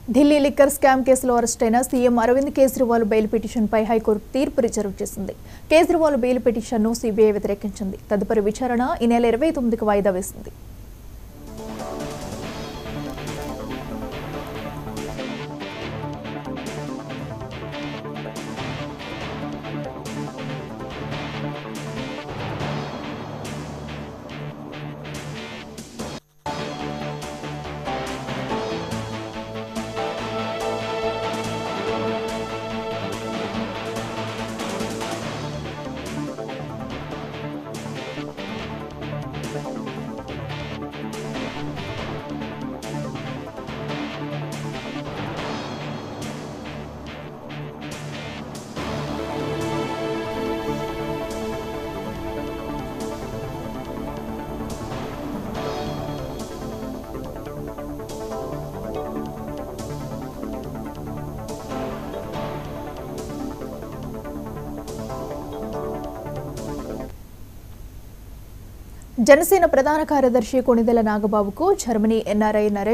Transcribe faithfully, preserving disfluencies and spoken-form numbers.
Delhi liquor scam కేసులో అరెస్టైన CM Arvind Kejriwal bail పిటిషన్పై హైకోర్టు తీర్పు రిజర్వ్ చేసింది. కేజ్రీవాల్ బెయిల్ పిటిషన్ను సీబీఐ వ్యతిరేకించింది. తదుపరి విచారణ ఈ నెల ఇరవై తొమ్మిదికి వాయిదా వేసింది. జనసేన ప్రధాన కార్యదర్శి కొణిదెల నాగబాబుకు జర్మనీ ఎన్ఆర్ఐ నరేష్